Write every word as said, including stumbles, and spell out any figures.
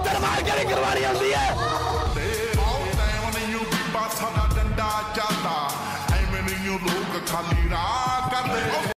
ਛਿੱਤਰ ਮਾਰ ਕੇ ਕਰਵਾਣੀ ਆਉਂਦੀ ਹੈ ਸਾਡਾ ਡੰਡਾ ਚੱਲਦਾ ਐਵੇਂ ਨਹੀਂ ਲੋਕ ਖਾਲੀ ਰਾਹ ਕਰਦੇ